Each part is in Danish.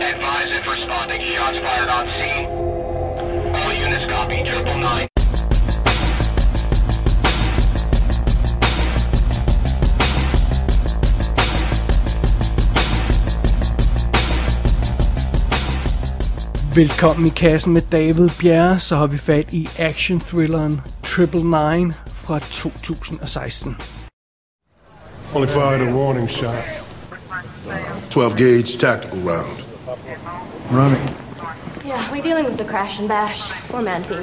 advise if responding shots fired on scene. All units copy, 999. Velkommen i kassen med David Bjerre, så har vi fat i action-thrilleren 999 fra 2016. Only fired a warning shot. 12 gauge tactical round. Running. Yeah, we're dealing with the crash and bash. 4-man team.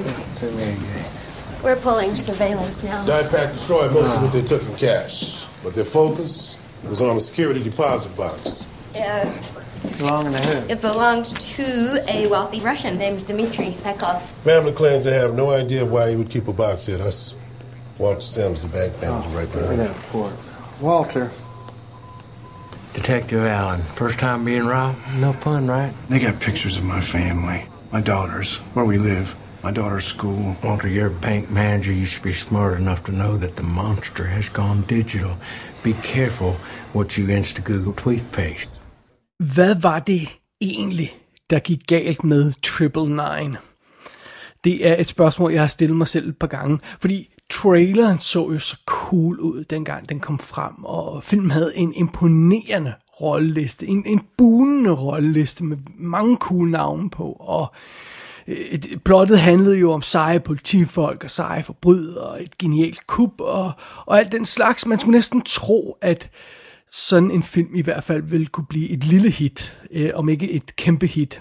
We're pulling surveillance now. Dive pack destroyed most of what they took in cash, but their focus was on a security deposit box. Yeah. Belonging to who? It belonged to a wealthy Russian named Dmitry Pekov. Family claims they have no idea why he would keep a box here. That's Walter Sims, the bank manager, right behind. Yeah, poor Walter. Detective Allen, first time being robbed? No fun, right? They got pictures of my family, my daughters, where we live, my daughter's school. Walter, you're a bank manager. You should be smart enough to know that the monster has gone digital. Be careful what you Insta-Google tweet-paste. Hvad var det egentlig, der gik galt med 999? Det er et spørgsmål, jeg har stillet mig selv et par gange, fordi traileren så jo så cool ud, dengang den kom frem, og filmen havde en imponerende rolleliste, en bunende rolleliste med mange cool navne på, og plottet handlede jo om seje politifolk og seje forbrydere, og et genialt kup, og alt den slags. Man skulle næsten tro, at sådan en film i hvert fald ville kunne blive et lille hit, om ikke et kæmpe hit.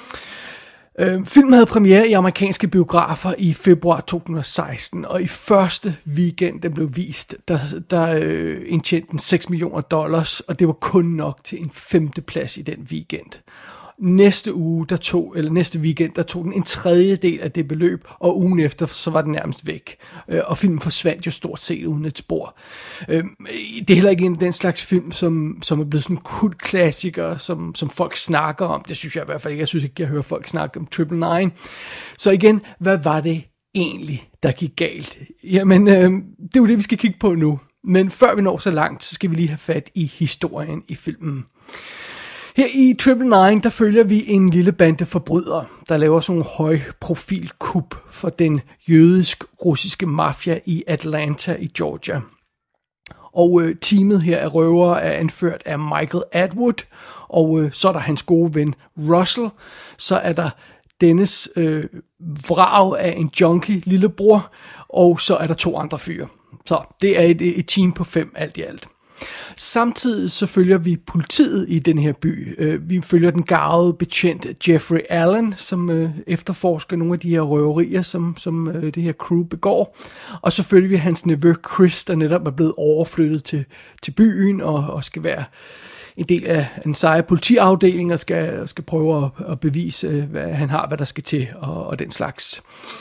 Filmen havde premiere i amerikanske biografer i februar 2016, og i første weekend, den blev vist, der indtjente den $6 millioner, og det var kun nok til en 5. plads i den weekend. Næste weekend, der tog den en tredjedel af det beløb, og ugen efter, så var den nærmest væk. Og filmen forsvandt jo stort set uden et spor. Det er heller ikke den slags film, som er blevet sådan en kultklassiker, som folk snakker om. Det synes jeg i hvert fald ikke. Jeg synes ikke, jeg hører folk snakke om 999. Så igen, hvad var det egentlig, der gik galt? Jamen, det er jo det, vi skal kigge på nu. Men før vi når så langt, så skal vi lige have fat i historien i filmen. Her i 999, der følger vi en lille bande forbrydere, der laver sådan en højprofil kup for den jødisk-russiske mafia i Atlanta i Georgia. Og teamet her af røvere er anført af Michael Atwood, og så er der hans gode ven Russell, så er der dennes vrag af en junkie lillebror, og så er der 2 andre fyre. Så det er et team på 5 alt i alt. Samtidig så følger vi politiet i den her by. Vi følger den garvede betjent Jeffrey Allen, som efterforsker nogle af de her røverier, som det her crew begår. Og så følger vi hans nevø Chris, der netop er blevet overflyttet til byen og skal være en del af en seje politiafdeling og skal prøve at bevise, hvad han har, hvad der skal til og den slags.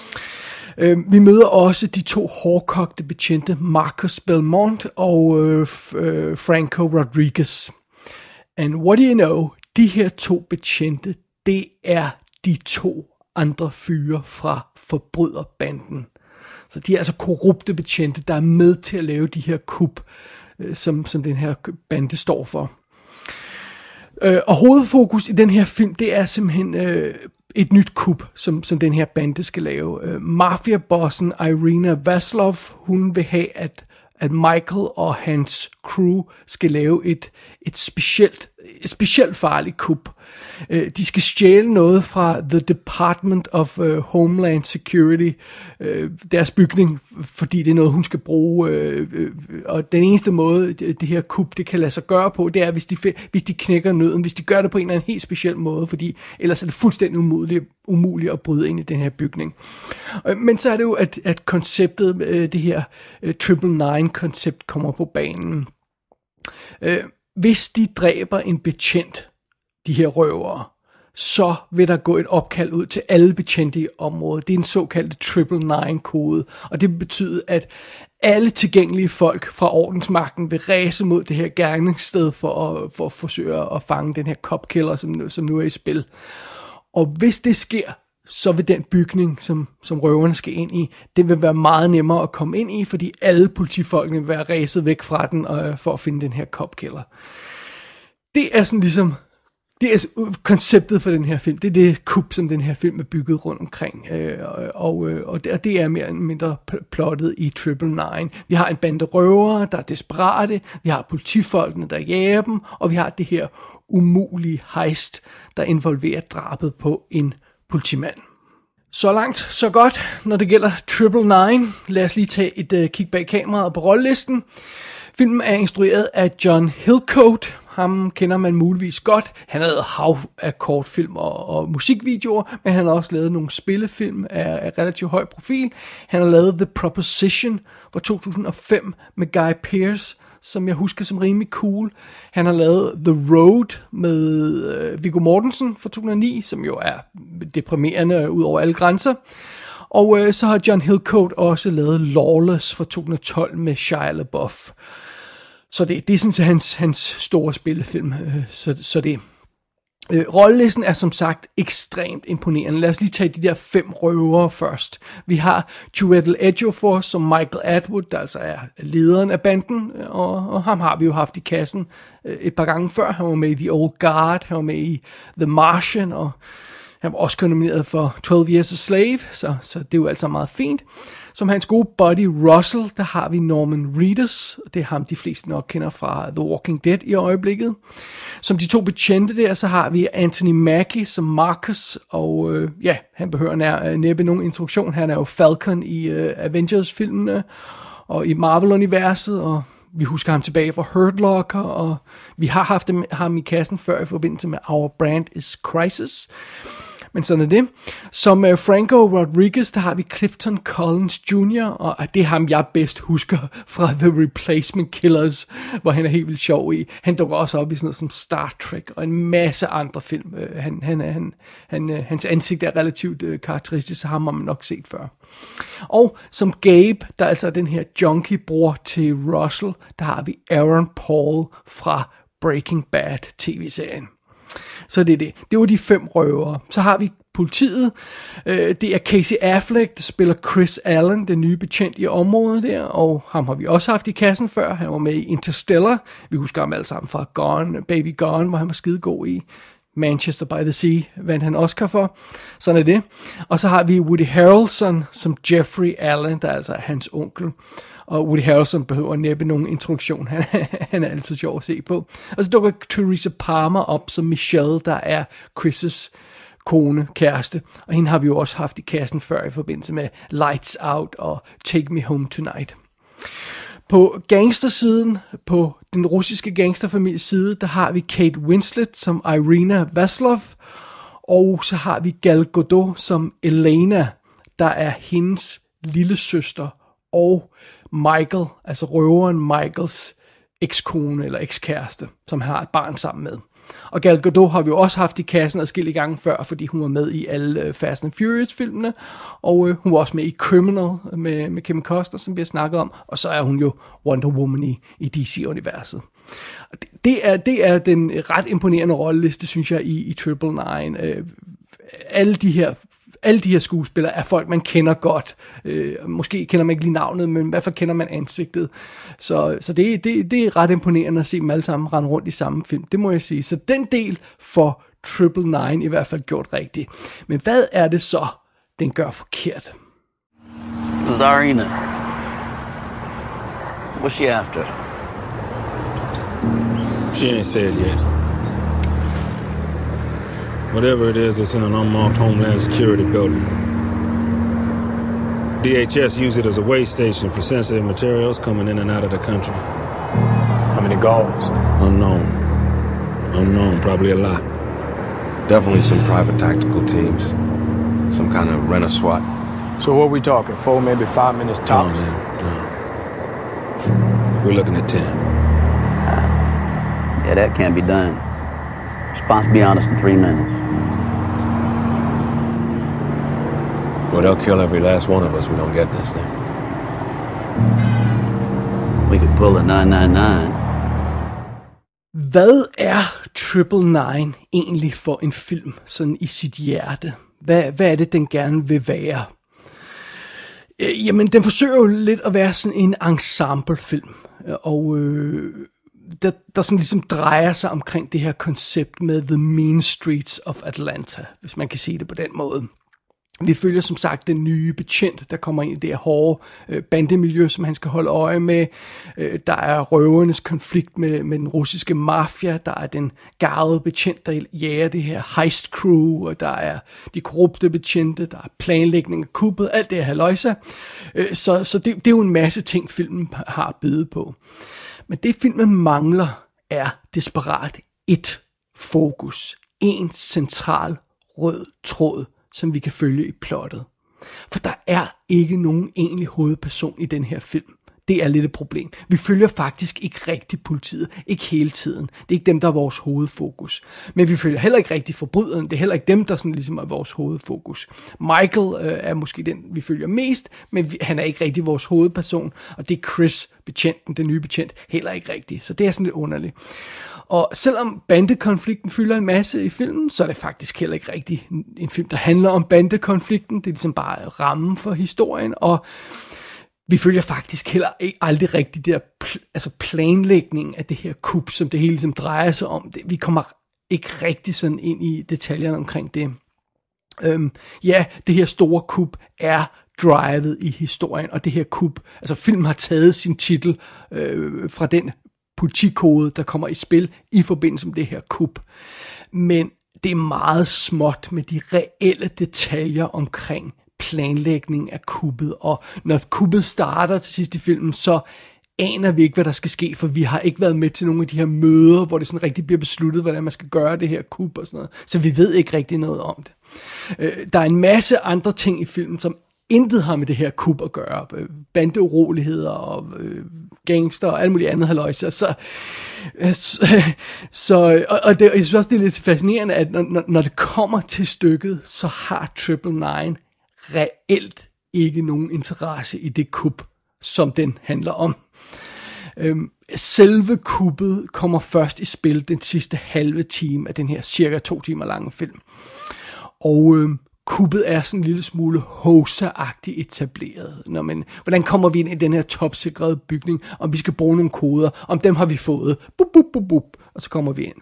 Vi møder også de 2 hårdkogte betjente, Marcus Belmont og Franco Rodriguez. And what do you know? De her 2 betjente, det er de 2 andre fyre fra forbryderbanden. Så de er altså korrupte betjente, der er med til at lave de her kup, som den her bande står for. Og hovedfokus i den her film, det er simpelthen et nyt kup, som den her bande skal lave. Mafia-bossen Irina Vaslov, hun vil have, at Michael og hans crew skal lave et specielt farligt kup. De skal stjæle noget fra The Department of Homeland Security, deres bygning, fordi det er noget, hun skal bruge. Og den eneste måde, det her kup, det kan lade sig gøre på, det er, hvis de knækker nøden, hvis de gør det på en eller anden helt speciel måde, fordi ellers er det fuldstændig umuligt at bryde ind i den her bygning. Men så er det jo, at konceptet, det her 999-koncept kommer på banen. Hvis de dræber en betjent, de her røvere, så vil der gå et opkald ud til alle betjente i området. Det er en såkaldt 999-kode, og det betyder, at alle tilgængelige folk fra ordensmagten vil ræse mod det her gerningssted for at forsøge at fange den her cop-killer, som nu er i spil. Og hvis det sker, så vil den bygning, som røverne skal ind i, det vil være meget nemmere at komme ind i, fordi alle politifolkene vil være ræset væk fra den for at finde den her cop-killer. Det er sådan ligesom Det er konceptet for den her film. Det er det kub, som den her film er bygget rundt omkring. Og det er mere eller mindre plottet i 999. Vi har en bande røvere, der er desperate. Vi har politifolkene, der jager dem. Og vi har det her umulige heist, der involverer drabet på en politimand. Så langt, så godt, når det gælder 999. Lad os lige tage et kig bag kameraet på rollelisten. Filmen er instrueret af John Hillcoat. Ham kender man muligvis godt. Han har lavet hav af kortfilm og musikvideoer, men han har også lavet nogle spillefilm af relativt høj profil. Han har lavet The Proposition fra 2005 med Guy Pearce, som jeg husker som rimelig cool. Han har lavet The Road med Viggo Mortensen fra 2009, som jo er deprimerende ud over alle grænser. Og så har John Hillcoat også lavet Lawless fra 2012 med Shia LaBeouf. Så det er sådan hans store spillefilm. Så det. Rollelisten er som sagt ekstremt imponerende. Lad os lige tage de der 5 røvere først. Vi har Chiwetel Ejiofor som Michael Atwood, der altså er lederen af banden, og ham har vi jo haft i kassen et par gange før. Han var med i The Old Guard, han var med i The Martian, og han var også nomineret for 12 Years a Slave, så det er jo altså meget fint. Som hans gode buddy Russell, der har vi Norman Reedus. Det er ham, de fleste nok kender fra The Walking Dead i øjeblikket. Som de 2 betjente der, så har vi Anthony Mackie som Marcus. Og han behøver næppe nogen introduktion. Han er jo Falcon i Avengers-filmene og i Marvel-universet. Og vi husker ham tilbage fra Hurt Locker. Og vi har haft ham i kassen før i forbindelse med Our Brand is Crisis. Men sådan er det. Som Franco Rodriguez, der har vi Clifton Collins Jr., og det er ham, jeg bedst husker fra The Replacement Killers, hvor han er helt vildt sjov i. Han dukker også op i sådan noget som Star Trek og en masse andre film. Hans ansigt er relativt karakteristisk, så ham har man nok set før. Og som Gabe, der altså er den her junkie-bror til Russell, der har vi Aaron Paul fra Breaking Bad tv-serien. Så det er det. Det var de 5 røvere. Så har vi politiet. Det er Casey Affleck, der spiller Chris Allen, den nye betjent i området der. Og ham har vi også haft i kassen før. Han var med i Interstellar. Vi husker ham alle sammen fra Baby Gone, hvor han var skidegod i. Manchester by the Sea vandt han Oscar for. Sådan er det. Og så har vi Woody Harrelson som Jeffrey Allen, der altså er hans onkel. Og Woody Harrelson behøver næppe nogen introduktion. Han er altid sjov at se på. Og så dukker Teresa Palmer op som Michelle, der er Chris' kone, kæreste. Og hende har vi jo også haft i kassen før i forbindelse med Lights Out og Take Me Home Tonight. På gangstersiden, på den russiske gangsterfamilies side, der har vi Kate Winslet som Irina Vaslov. Og så har vi Gal Gadot som Elena, der er hendes lille søster og Michael, altså røveren Michaels ekskone eller ekskæreste, som han har et barn sammen med. Og Gal Gadot har vi jo også haft i kassen adskillige gange før, fordi hun var med i alle Fast and Furious-filmene, og hun var også med i Criminal med Kevin Costner, som vi har snakket om, og så er hun jo Wonder Woman i DC-universet. Det er den ret imponerende rolleliste, synes jeg, i 999. Alle de her skuespillere er folk, man kender godt. Måske kender man ikke lige navnet, men i hvert fald kender man ansigtet. Så det er ret imponerende at se dem alle sammen rende rundt i samme film. Det må jeg sige. Så den del for 999 i hvert fald gjort rigtigt. Men hvad er det så, den gør forkert? Zarina. What's she after? She ain't said yet. Whatever it is, it's in an unmarked Homeland Security building. DHS use it as a way station for sensitive materials coming in and out of the country. How many guards? Unknown, probably a lot. Definitely some private tactical teams. Some kind of rent-a-SWAT. So what we talking, 4, maybe 5 minutes tops? No. We're looking at 10. Yeah, that can't be done. Response be honest in 3 minutes. Well, they'll kill every last one of us. We don't get this thing. We could pull a 999. Hvad er 999 egentlig for en film, sådan i sit hjerte? Hvad er det, den gerne vil være? Jamen, den forsøger jo lidt at være sådan en ensemblefilm. Og der sådan ligesom drejer sig omkring det her koncept med The Mean Streets of Atlanta, hvis man kan sige det på den måde. Vi følger som sagt den nye betjent, der kommer ind i det her hårde bandemiljø, som han skal holde øje med. Der er røvernes konflikt med den russiske mafia. Der er den garvede betjent, der jager det her heist crew. Og der er de korrupte betjente. Der er planlægning af kuppet. Alt det her halløjsa. Så det er jo en masse ting, filmen har at byde på. Men det filmen mangler er desperat et fokus. En central rød tråd, som vi kan følge i plottet. For der er ikke nogen egentlig hovedperson i den her film. Det er lidt et problem. Vi følger faktisk ikke rigtig politiet. Ikke hele tiden. Det er ikke dem, der er vores hovedfokus. Men vi følger heller ikke rigtig forbryderne. Det er heller ikke dem, der sådan ligesom er vores hovedfokus. Michael er måske den, vi følger mest, men han er ikke rigtig vores hovedperson. Og det er Chris, betjenten, den nye betjent, heller ikke rigtigt. Så det er sådan lidt underligt. Og selvom bandekonflikten fylder en masse i filmen, så er det faktisk heller ikke rigtig en film, der handler om bandekonflikten. Det er ligesom bare rammen for historien, og vi følger faktisk heller aldrig rigtig der planlægning af det her kup, som det hele ligesom drejer sig om. Vi kommer ikke rigtig sådan ind i detaljerne omkring det. Det her store kup er drivet i historien, og det her kup, altså filmen har taget sin titel fra den politikode, der kommer i spil i forbindelse med det her kup. Men det er meget småt med de reelle detaljer omkring planlægning af kuppet, og når kuppet starter til sidst i filmen, så aner vi ikke, hvad der skal ske, for vi har ikke været med til nogle af de her møder, hvor det sådan rigtig bliver besluttet, hvordan man skal gøre det her kup og sådan noget, så vi ved ikke rigtig noget om det. Der er en masse andre ting i filmen, som intet har med det her kup at gøre. Bandeuroligheder og gangster og alt muligt andet halløjser. Jeg synes også, det er lidt fascinerende, at når det kommer til stykket, så har 999 reelt ikke nogen interesse i det kup, som den handler om. Selve kuppet kommer først i spil den sidste halve time af den her cirka 2 timer lange film. Og kuppet er sådan en lille smule hoser-agtigt etableret. Hvordan kommer vi ind i den her topsikrede bygning, om vi skal bruge nogle koder, om dem har vi fået, bup, bup, bup, bup, og så kommer vi ind.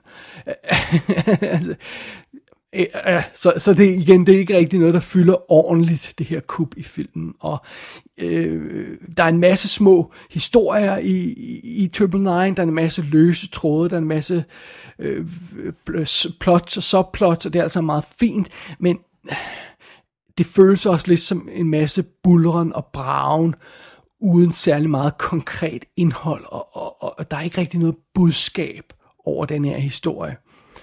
Så det igen, det er ikke rigtig noget, der fylder ordentligt, det her kup i filmen. Og der er en masse små historier i 999, der er en masse løse tråde, der er en masse plots og subplots, og det er altså meget fint, men det føles også lidt som en masse buldren og bragen, uden særlig meget konkret indhold, og der er ikke rigtig noget budskab over den her historie.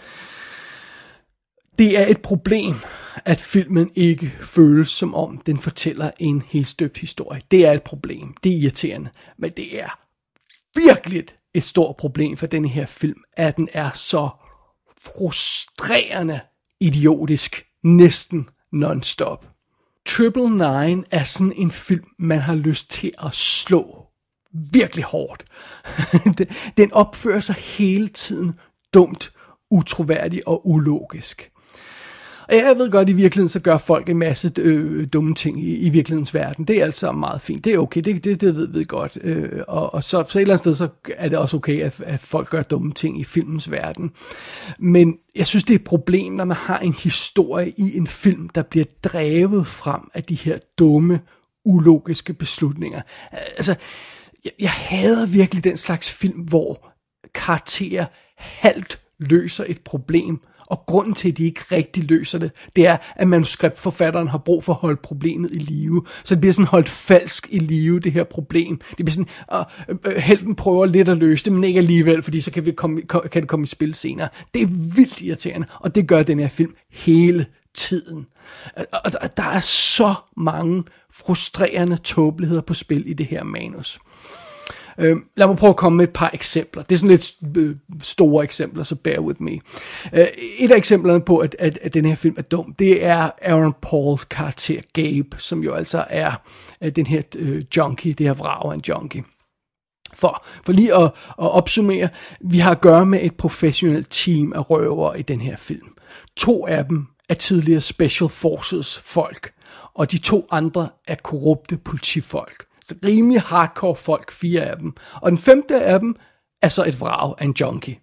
Det er et problem, at filmen ikke føles som om, den fortæller en helt støbt historie. Det er et problem. Det er irriterende. Men det er virkelig et stort problem for denne her film, at den er så frustrerende idiotisk, næsten non-stop. 999 er sådan en film, man har lyst til at slå virkelig hårdt. Den opfører sig hele tiden dumt, utroværdigt og ulogisk. Og jeg ved godt, i virkeligheden så gør folk en masse dumme ting i virkelighedens verden. Det er altså meget fint. Det er okay, det ved vi godt. Og så et eller andet sted, så er det også okay, at folk gør dumme ting i filmens verden. Men jeg synes, det er et problem, når man har en historie i en film, der bliver drevet frem af de her dumme, ulogiske beslutninger. Altså, jeg hader virkelig den slags film, hvor karakterer halvt løser et problem, og grunden til, at de ikke rigtig løser det, det er, at manuskriptforfatteren har brug for at holde problemet i live. Så det bliver sådan holdt falsk i live, det her problem. Det bliver sådan, helten prøver lidt at løse det, men ikke alligevel, fordi så kan det komme i spil senere. Det er vildt irriterende, og det gør den her film hele tiden. Og der er så mange frustrerende tåbeligheder på spil i det her manus. Lad mig prøve at komme med et par eksempler. Det er sådan lidt store eksempler, så bear with me. Et af eksemplerne på, at den her film er dum, det er Aaron Pauls karakter Gabe, som jo altså er den her junkie, det her vrag af en junkie. For lige at opsummere, vi har at gøre med et professionelt team af røvere i den her film. 2 af dem er tidligere Special Forces folk, og de 2 andre er korrupte politifolk. Så rimelig hardcore folk, 4 af dem. Og den 5. af dem er så et vrag af en junkie.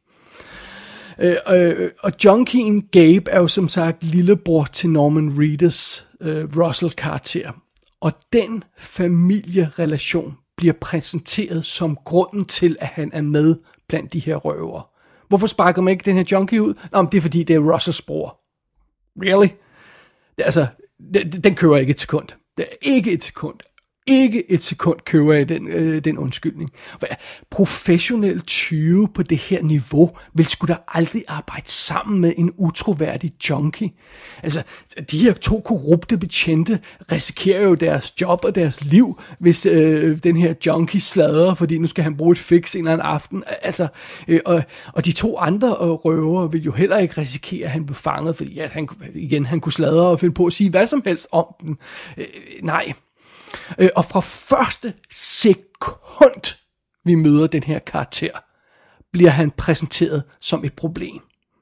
Og junkien Gabe er jo som sagt lillebror til Norman Reedus Russell-karakter. Og den familierelation bliver præsenteret som grunden til, at han er med blandt de her røvere. Hvorfor sparker man ikke den her junkie ud? Nå, men det er fordi, det er Russells bror. Really? Altså, den kører ikke et sekund. Det er ikke et sekund. Ikke et sekund køber jeg den undskyldning. Professionel tyve på det her niveau vil sgu da aldrig arbejde sammen med en utroværdig junkie. Altså, de her 2 korrupte betjente risikerer jo deres job og deres liv, hvis den her junkie sladrer, fordi nu skal han bruge et fix en eller anden aften. Altså, og de 2 andre røvere vil jo heller ikke risikere, at han blev fanget, fordi han kunne sladre og finde på at sige hvad som helst om den. Nej. Og fra første sekund, vi møder den her karakter, bliver han præsenteret som et problem.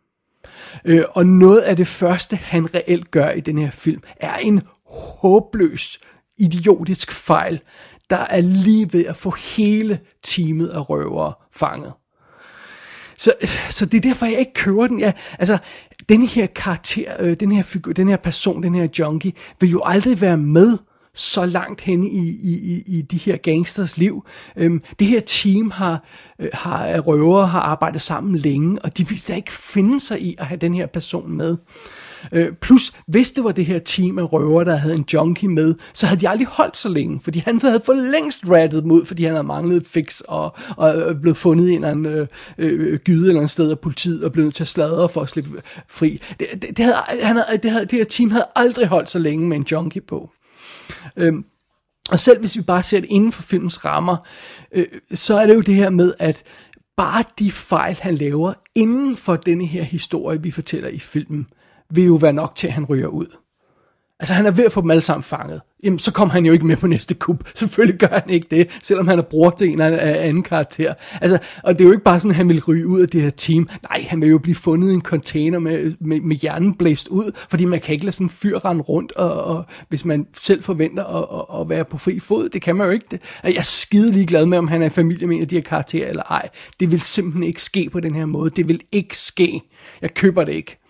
Og noget af det første, han reelt gør i den her film, er en håbløs, idiotisk fejl, der er lige ved at få hele teamet af røvere fanget. Så det er derfor, jeg ikke kører den. Altså, den her karakter, den her figur, den her person, den her junkie, vil jo aldrig være med så langt henne i de her gangsters liv. Det her team har røvere har arbejdet sammen længe, og de vil da ikke finde sig i at have den her person med. Plus, hvis det var det her team af røvere, der havde en junkie med, så havde de aldrig holdt så længe, fordi han havde for længst rattet mod, fordi han havde manglet et fix og blevet fundet i en eller anden gyde eller andet sted af politiet og blevet nødt til at sladre for at slippe fri. Det her team havde aldrig holdt så længe med en junkie på. Og selv hvis vi bare ser det inden for filmens rammer, så er det jo det her med, at bare de fejl, han laver inden for denne her historie, vi fortæller i filmen, vil jo være nok til, at han ryger ud. Altså han er ved at få dem alle sammen fanget. Jamen så kommer han jo ikke med på næste kup. Selvfølgelig gør han ikke det, selvom han er bror til en eller anden karakter. Altså, og det er jo ikke bare sådan, at han vil ryge ud af det her team. Nej, han vil jo blive fundet i en container med hjernen blæst ud, fordi man kan ikke lade sådan en fyr rende rundt, og hvis man selv forventer at være på fri fod, det kan man jo ikke. Jeg er skide ligeglad med, om han er i familie med en af de her karakterer eller ej. Det vil simpelthen ikke ske på den her måde. Det vil ikke ske. Jeg køber det ikke.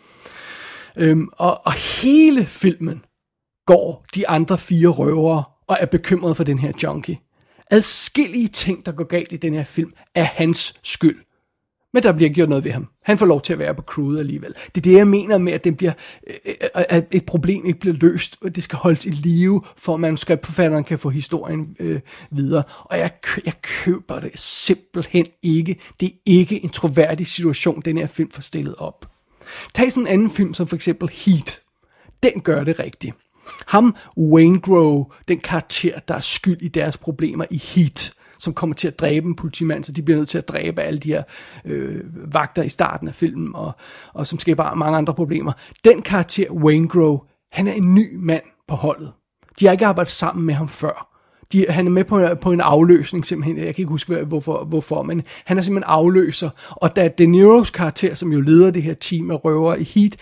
Og hele filmen går de andre 4 røvere og er bekymret for den her junkie. Adskillige ting, der går galt i den her film, er hans skyld. Men der bliver gjort noget ved ham. Han får lov til at være på crewet alligevel. Det er det, jeg mener med, at, at et problem ikke bliver løst, og det skal holdes i live, for at manuskriptforfatteren kan få historien videre. Og jeg køber det simpelthen ikke. Det er ikke en troværdig situation, den her film får stillet op. Tag sådan en anden film, som for eksempel Heat. Den gør det rigtigt. Ham, Waingro, den karakter, der er skyld i deres problemer i Heat, som kommer til at dræbe en politimand, så de bliver nødt til at dræbe alle de her vagter i starten af filmen, og som skaber mange andre problemer. Den karakter, Waingro, han er en ny mand på holdet. De har ikke arbejdet sammen med ham før. Han er med på en afløsning simpelthen. Jeg kan ikke huske hvorfor, men han er simpelthen afløser. Og da De Niros karakter, som jo leder det her team af røvere i Heat,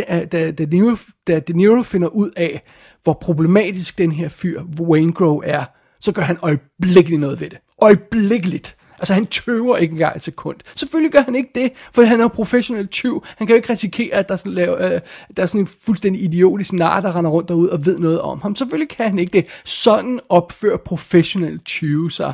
da De Niro finder ud af, hvor problematisk den her fyr, Waingro, er, så gør han øjeblikkeligt noget ved det. Øjeblikkeligt. Altså han tøver ikke engang et sekund. Selvfølgelig gør han ikke det, for han er jo professionel tyv. Han kan jo ikke risikere, at der er sådan en fuldstændig idiotisk nar, der render rundt derude og ved noget om ham. Selvfølgelig kan han ikke det. Sådan opfører professionelle tyve sig,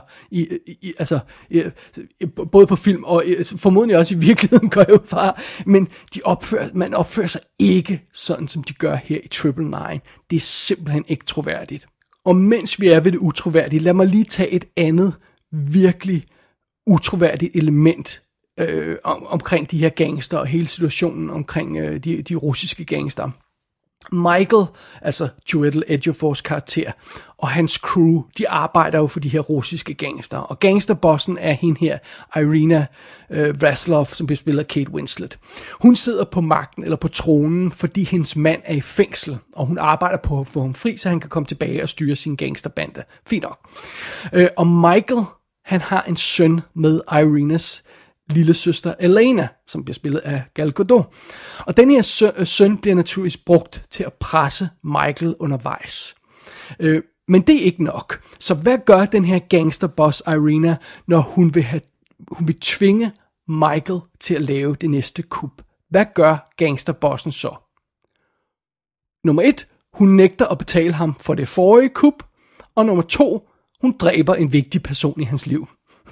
både på film og formodentlig også i virkeligheden, går jeg ud fra. Men man opfører sig ikke sådan, som de gør her i Triple Nine. Det er simpelthen ikke troværdigt. Og mens vi er ved det utroværdige, lad mig lige tage et andet virkelig utroværdigt element omkring de her gangster og hele situationen omkring de russiske gangster. Michael, altså Chiwetel Ejiofor's karakter, og hans crew, de arbejder jo for de her russiske gangster. Og gangsterbossen er hende her, Irina Vaslov, som bliver spillet af Kate Winslet. Hun sidder på magten, eller på tronen, fordi hendes mand er i fængsel, og hun arbejder på at få ham fri, så han kan komme tilbage og styre sin gangsterbande. Fint nok. Og Michael, han har en søn med Irinas lille søster Elena, som bliver spillet af Gal Gadot. Og den her søn bliver naturligvis brugt til at presse Michael undervejs. Men det er ikke nok. Så hvad gør den her gangsterboss Irina, når hun vil have hun vil tvinge Michael til at lave det næste kup. Hvad gør gangsterbossen så? Nummer 1, hun nægter at betale ham for det forrige kup. Og nummer 2, hun dræber en vigtig person i hans liv.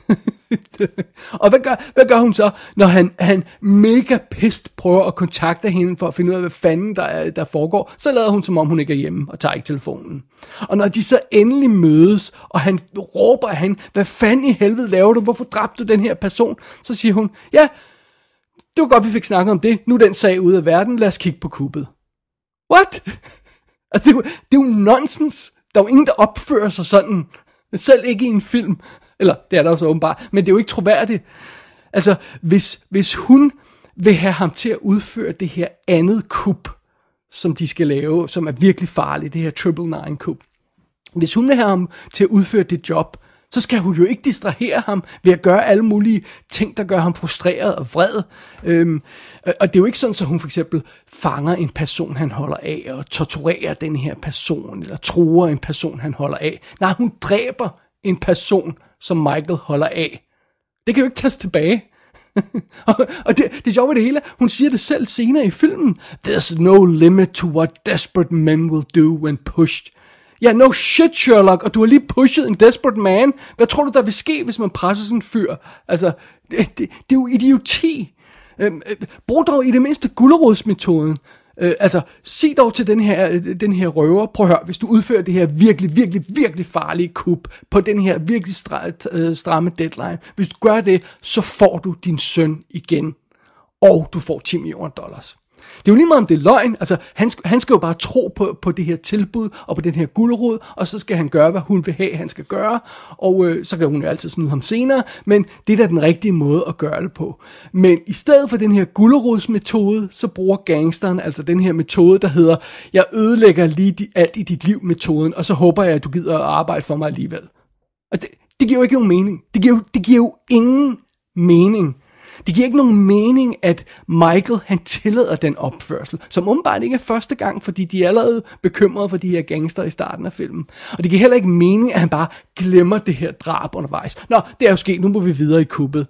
Og hvad gør hun så, når han mega pissed prøver at kontakte hende for at finde ud af, hvad fanden der foregår? Så lader hun, som om hun ikke er hjemme og tager ikke telefonen. Og når de så endelig mødes, og han råber af hende, hvad fanden i helvede laver du? Hvorfor dræbte du den her person? Så siger hun, ja, det var godt, vi fik snakket om det. Nu er den sag ude af verden. Lad os kigge på kuppet. What? Altså, det er jo nonsens. Der er jo ingen, der opfører sig sådan. Selv ikke i en film. Eller, det er der jo så åbenbart. Men det er jo ikke troværdigt. Altså, hvis hun vil have ham til at udføre det her andet kup, som de skal lave, som er virkelig farligt, det her 999 kup. Hvis hun vil have ham til at udføre det job, så skal hun jo ikke distrahere ham ved at gøre alle mulige ting, der gør ham frustreret og vred. Og det er jo ikke sådan, at hun for eksempel fanger en person, han holder af, og torturerer den her person, eller truer en person, han holder af. Nej, hun dræber en person, som Michael holder af. Det kan jo ikke tages tilbage. og det sjove ved det hele, hun siger det selv senere i filmen. There's no limit to what desperate men will do when pushed. Ja, no shit, Sherlock, og du har lige pushet en desperate man. Hvad tror du, der vil ske, hvis man presser sådan en fyr? Altså, det er jo idioti. Brug dog i det mindste gulerodsmetoden. Altså, sig dog til den her røver, prøv at høre, hvis du udfører det her virkelig farlige kup på den her virkelig stramme deadline, hvis du gør det, så får du din søn igen, og du får $10 million. Det er jo lige meget om det er løgn, altså han skal jo bare tro på det her tilbud, og på den her gulerod, og så skal han gøre, hvad hun vil have, han skal gøre, og så kan hun jo altid snyde ham senere, men det er da den rigtige måde at gøre det på. Men i stedet for den her gulerodsmetode, så bruger gangsteren altså den her metode, der hedder, jeg ødelægger lige alt i dit liv metoden, og så håber jeg, at du gider at arbejde for mig alligevel. Og det giver jo ikke nogen mening. Det giver jo ingen mening. Det giver ikke nogen mening, at Michael, han tillader den opførsel, som åbenbart ikke er første gang, fordi de er allerede bekymrede for de her gangster i starten af filmen. Og det giver heller ikke mening, at han bare glemmer det her drab undervejs. Nå, det er jo sket, nu må vi videre i kuppet.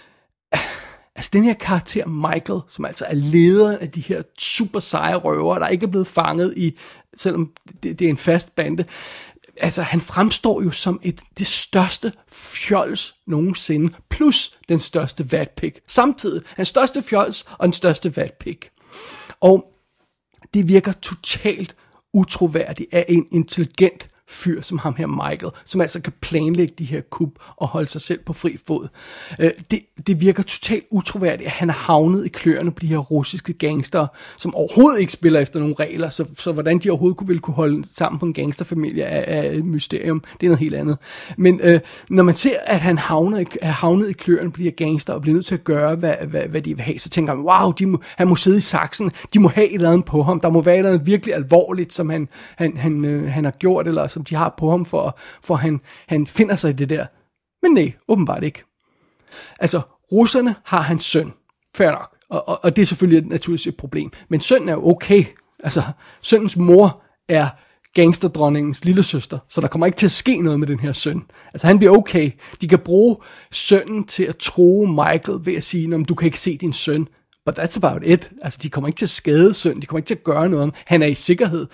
Altså den her karakter Michael, som altså er lederen af de her super seje røvere, der ikke er blevet fanget i, selvom det er en fast bande. Altså, han fremstår jo som det største fjols nogensinde, plus den største vatpik. Samtidig, hans største fjols og den største vatpik. Og det virker totalt utroværdigt af en intelligent fyr som ham her Michael, som altså kan planlægge de her kup og holde sig selv på fri fod. Det virker totalt utroværdigt, at han er havnet i kløerne på de her russiske gangster, som overhovedet ikke spiller efter nogle regler, så hvordan de overhovedet ville kunne holde sammen på en gangsterfamilie er et mysterium. Det er noget helt andet. Men når man ser, at han er havnet i kløerne på de her gangster og bliver nødt til at gøre, hvad de vil have, så tænker man, wow, han må sidde i saksen, de må have et eller andet på ham, der må være et eller andet virkelig alvorligt, som han har gjort, eller som de har på ham, for han finder sig i det der. Men nej, åbenbart ikke. Altså, russerne har hans søn. Fair nok. Og det er selvfølgelig naturligvis et problem. Men sønnen er jo okay. Altså, sønnens mor er gangsterdronningens lillesøster, så der kommer ikke til at ske noget med den her søn. Altså, han bliver okay. De kan bruge sønnen til at true Michael ved at sige, du kan ikke se din søn. But that's about it. Altså, de kommer ikke til at skade sønnen. De kommer ikke til at gøre noget om. Han er i sikkerhed.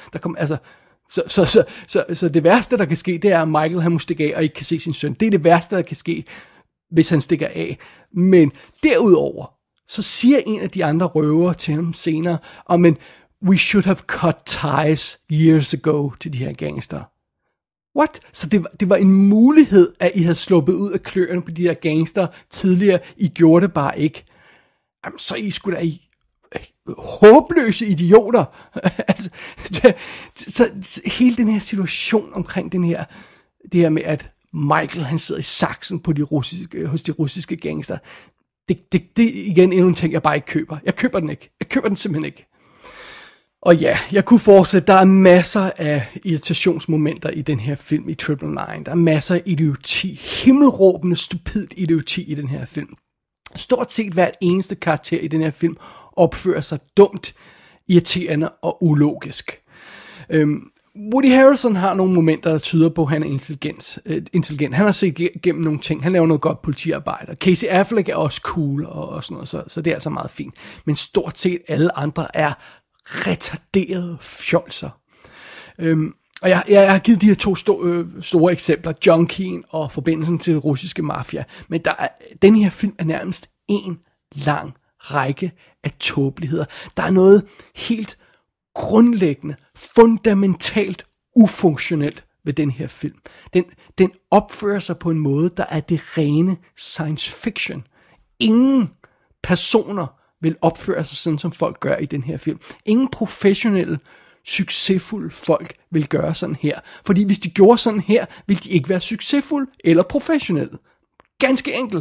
Så det værste, der kan ske, det er, at Michael han må stikke af og ikke kan se sin søn. Det er det værste, der kan ske, hvis han stikker af. Men derudover, så siger en af de andre røvere til ham senere, men we should have cut ties years ago til de her gangster. What? Så det var en mulighed, at I havde sluppet ud af kløerne på de her gangster tidligere. I gjorde det bare ikke. Jamen, så I skulle da håbløse idioter. Altså, så hele den her situation omkring det her med, at Michael han sidder i saksen på hos de russiske gangster, det er igen endnu en ting, jeg bare ikke køber. Jeg køber den ikke. Jeg køber den simpelthen ikke. Og ja, jeg kunne fortsætte. Der er masser af irritationsmomenter i den her film i 999. Der er masser af idioti. Himmelråbende, stupidt idioti i den her film. Stort set hvert eneste karakter i den her film opfører sig dumt, irriterende og ulogisk. Woody Harrelson har nogle momenter, der tyder på, at han er intelligent. Han har set igennem nogle ting. Han laver noget godt politiarbejde. Casey Affleck er også cool og sådan noget, så det er altså meget fint. Men stort set alle andre er retarderede fjolser. Og jeg har givet de her to store eksempler, Junkien og forbindelsen til det russiske mafia. Men den her film er nærmest en lang række af tåbeligheder. Der er noget helt grundlæggende, fundamentalt ufunktionelt ved den her film. Den opfører sig på en måde, der er det rene science fiction. Ingen personer vil opføre sig sådan, som folk gør i den her film. Ingen professionelle, succesfulde folk vil gøre sådan her. Fordi hvis de gjorde sådan her, ville de ikke være succesfulde eller professionelle. Ganske enkelt.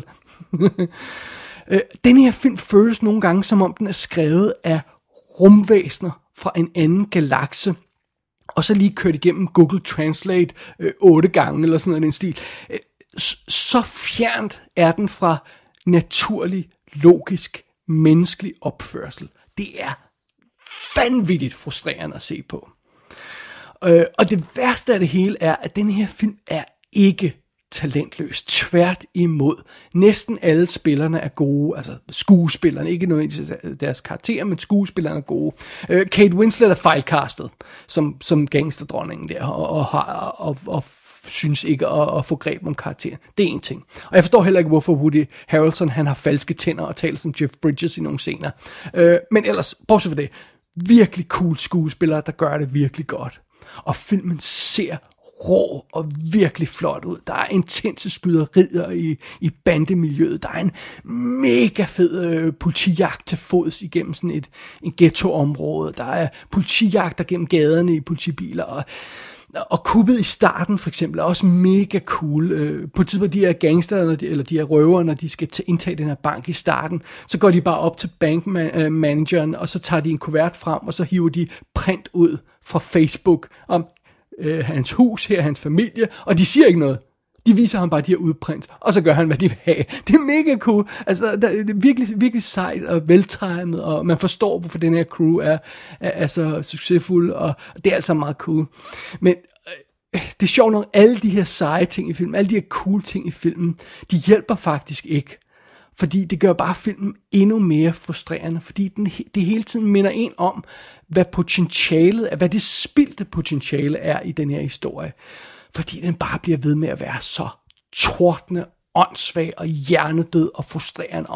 Den her film føles nogle gange, som om den er skrevet af rumvæsener fra en anden galakse, og så lige kørt igennem Google Translate 8 gange, eller sådan noget i den stil. Så fjernt er den fra naturlig, logisk, menneskelig opførsel. Det er vanvittigt frustrerende at se på. Og det værste af det hele er, at den her film er ikke talentløs. Tvært imod. Næsten alle spillerne er gode, altså skuespillerne, ikke nødvendigvis deres karakterer, men skuespillerne er gode. Kate Winslet er fejlcastet som gangsterdronningen der, og synes ikke at få greb om karakteren. Det er en ting. Og jeg forstår heller ikke, hvorfor Woody Harrelson, han har falske tænder og taler som Jeff Bridges i nogle scener. Men ellers, bortset fra det, virkelig cool skuespillere, der gør det virkelig godt. Og filmen ser rå og virkelig flot ud. Der er intense skyderier i bandemiljøet. Der er en mega fed politijagt til fods igennem sådan en ghettoområde. Der er politijagter gennem gaderne i politibiler. Og kuppet i starten for eksempel er også mega cool. På et tidspunkt, de her gangster, eller de her røvere, når de skal indtage den her bank i starten, så går de bare op til bankmanageren, og så tager de en kuvert frem, og så hiver de print ud fra Facebook om hans hus, her hans familie, og de siger ikke noget. De viser ham bare de her udprints, og så gør han, hvad de vil have. Det er mega cool. Altså, det er virkelig, virkelig sejt og veltimet, og man forstår, hvorfor den her crew er så succesfuld, og det er altså meget cool. Men det er sjovt nok, alle de her seje ting i filmen, alle de her cool ting i filmen, de hjælper faktisk ikke. Fordi det gør bare filmen endnu mere frustrerende, fordi det hele tiden minder en om, hvad potentialet er, hvad det spildte potentiale er i den her historie. Fordi den bare bliver ved med at være så tordne, åndssvag og hjernedød og frustrerende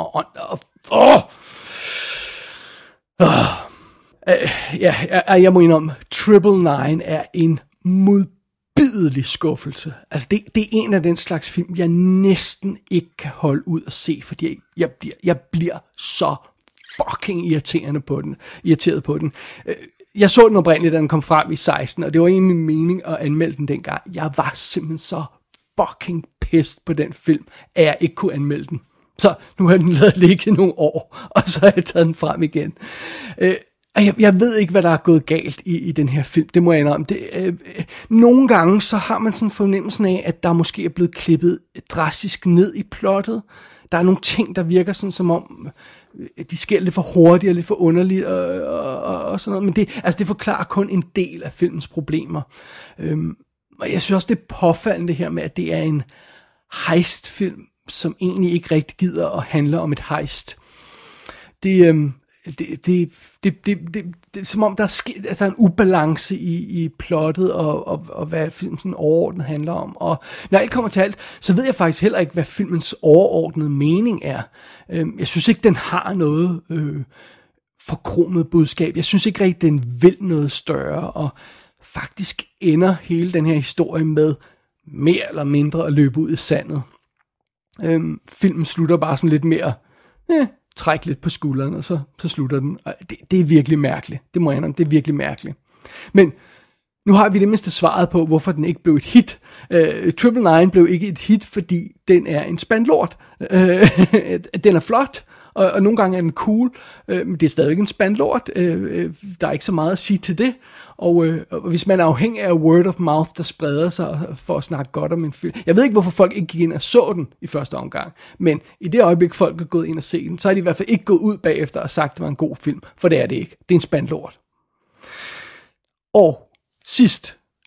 jeg må indrømme, 999 er en modbydelig skuffelse. Altså det er en af den slags film, jeg næsten ikke kan holde ud at se, fordi jeg bliver så fucking irriteret på den. Jeg så den oprindeligt, da den kom frem i 16, og det var egentlig min mening at anmelde den dengang. Jeg var simpelthen så fucking pissed på den film, at jeg ikke kunne anmelde den. Så nu har den ladet ligge nogle år, og så har jeg taget den frem igen. Jeg ved ikke, hvad der er gået galt i den her film, det må jeg indrømme. Nogle gange så har man sådan fornemmelsen af, at der måske er blevet klippet drastisk ned i plottet. Der er nogle ting, der virker sådan som om, de sker lidt for hurtigt og lidt for underligt og sådan noget. Men det forklarer kun en del af filmens problemer. Og jeg synes også, det er påfaldende her med, at det er en heistfilm, som egentlig ikke rigtig gider at handle om et heist. Det er som om, der er en ubalance i plottet og hvad filmen sådan overordnet handler om. Og når alt kommer til alt, så ved jeg faktisk heller ikke, hvad filmens overordnede mening er. Jeg synes ikke, den har noget forkromet budskab. Jeg synes ikke rigtig, den vil noget større. Og faktisk ender hele den her historie med mere eller mindre at løbe ud i sandet. Filmen slutter bare sådan lidt mere... træk lidt på skulderen, og så slutter den. Det er virkelig mærkeligt. Det må jeg indrømme, det er virkelig mærkeligt. Men nu har vi det mindste svaret på, hvorfor den ikke blev et hit. 999 blev ikke et hit, fordi den er en spand lort. Den er flot, og nogle gange er den cool, men det er stadigvæk en spand lort. Der er ikke så meget at sige til det. Og hvis man er afhængig af word of mouth, der spreder sig for at snakke godt om en film. Jeg ved ikke, hvorfor folk ikke gik ind og så den i første omgang. Men i det øjeblik, folk er gået ind og set den, så er de i hvert fald ikke gået ud bagefter og sagt, at det var en god film. For det er det ikke. Det er en spand lort. Og sidst,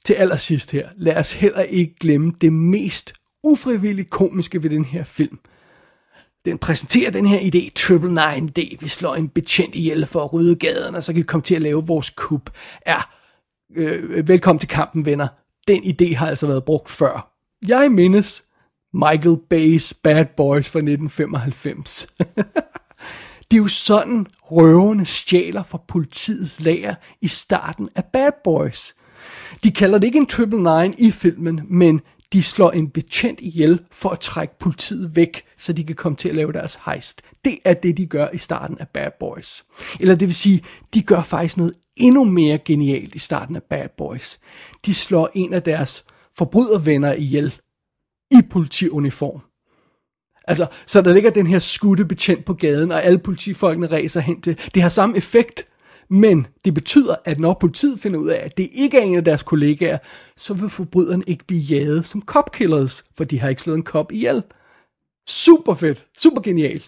til allersidst her, lad os heller ikke glemme det mest ufrivilligt komiske ved den her film. Den præsenterer den her idé, 999D, vi slår en betjent ihjel for at rydde gaden, og så kan vi komme til at lave vores kup. Velkommen til kampen, venner. Den idé har altså været brugt før. Jeg mindes Michael Bay's Bad Boys fra 1995. Det er jo sådan, røverne stjæler fra politiets lager i starten af Bad Boys. De kalder det ikke en 999 i filmen, men de slår en betjent ihjel for at trække politiet væk, så de kan komme til at lave deres heist. Det er det, de gør i starten af Bad Boys. Eller det vil sige, de gør faktisk noget endnu mere genialt i starten af Bad Boys. De slår en af deres forbrydervenner ihjel i politiuniform. Altså, så der ligger den her skudte betjent på gaden, og alle politifolkene ræser hen til. Det har samme effekt, men det betyder, at når politiet finder ud af, at det ikke er en af deres kollegaer, så vil forbryderne ikke blive jaget som cop-killers, for de har ikke slået en cop ihjel. Super fedt, super genialt.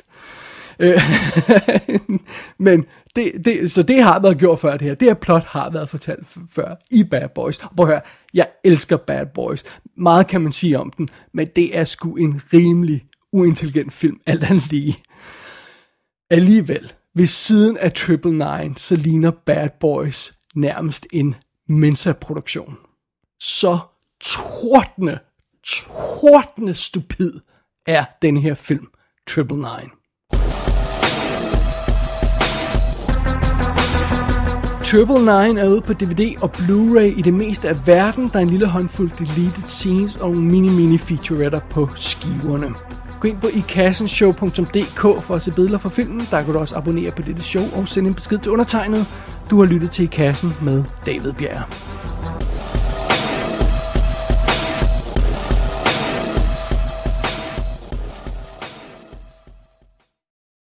Men så det har været gjort før det her. Det her plot har været fortalt før i Bad Boys. Prøv at høre, jeg elsker Bad Boys. Meget kan man sige om den, men det er sgu en rimelig uintelligent film, alt andet lige. Alligevel, ved siden af 999, så ligner Bad Boys nærmest en Mensa-produktion. Så tordne stupid er den her film, 999. 999 er ude på DVD og Blu-ray i det meste af verden. Der er en lille håndfuld deleted scenes og mini featuretter på skiverne. Gå ind på ikassenshow.dk for at se billeder fra filmen. Der kan du også abonnere på dette show og sende en besked til undertegnet. Du har lyttet til I Kassen med David Bjerg.